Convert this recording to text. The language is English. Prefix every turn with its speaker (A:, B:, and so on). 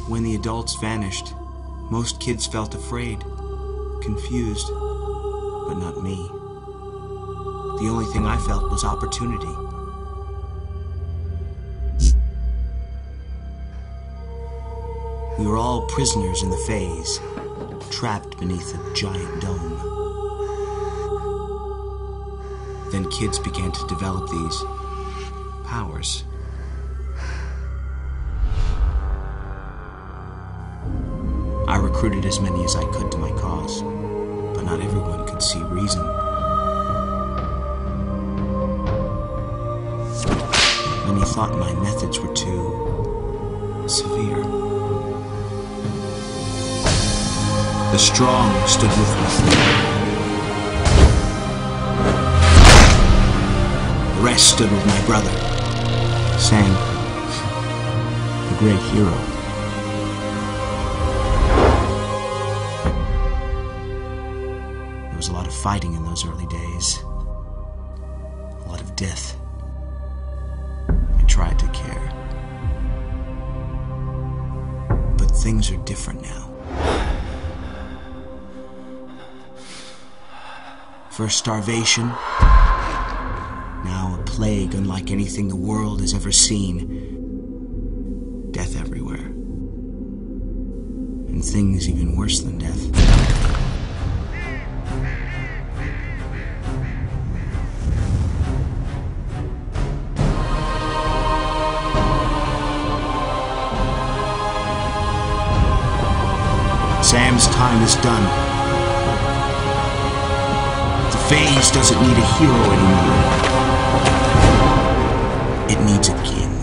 A: When the adults vanished, most kids felt afraid, confused, but not me. The only thing I felt was opportunity. We were all prisoners in the phase, trapped beneath a giant dome. Then kids began to develop these powers. I recruited as many as I could to my cause, but not everyone could see reason. Many thought my methods were too severe. The strong stood with me. The rest stood with my brother, Sam, the great hero. There was a lot of fighting in those early days, a lot of death. I tried to care, but things are different now. First starvation, now a plague unlike anything the world has ever seen. Death everywhere. And things even worse than death. Sam's time is done. The phase doesn't need a hero anymore. It needs a king.